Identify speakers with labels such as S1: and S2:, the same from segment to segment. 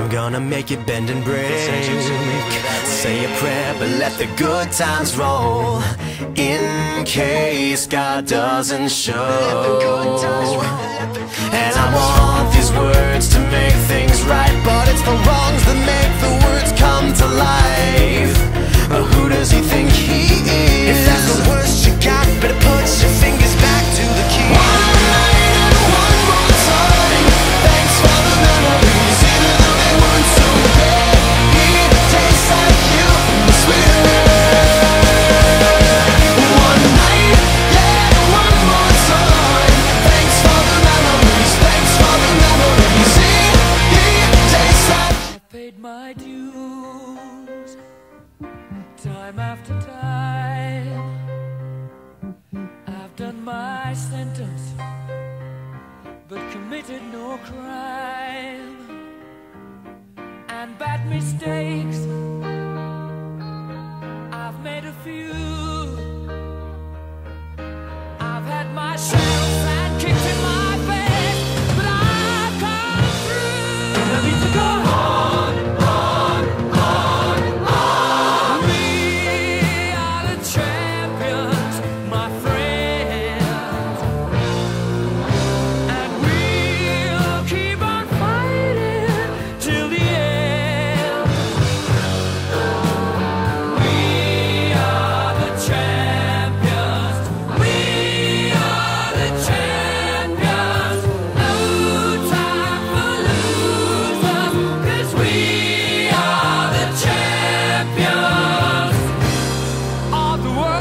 S1: I'm gonna make it bend and break. Say a prayer, but let the good times roll, in case God doesn't show. And I want these words to make things right, but it's the wrongs that make the words come to life. But who does he think he is? If that's the worst you got, better put your fingers back to the key. One night and one more time, thanks for the memories, even though they weren't so great. It tastes like you, I swear. One night, yeah, one more time, thanks for the memories, thanks for the memories. It tastes like
S2: I paid my dues, time after time. I've done my sentence, but committed no crime. And bad mistakes, I've made a few. I've had my shells and kicked in my face, but I've come through. And I need to go on. We are the champions, my friends, and we'll keep on fighting till the end. We are the champions. We are the champions. No time for losers, 'cause we are the champions of the world.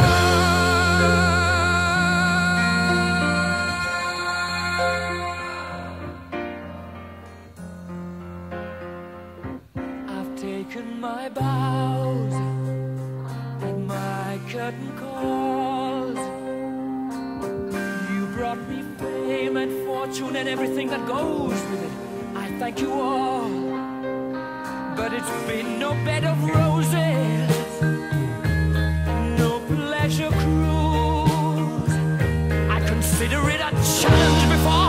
S2: I've taken my bows and my curtain calls. You brought me fame and fortune and everything that goes with it. I thank you all, but it's been no bed of roses, no pleasure cruise. I consider it a challenge before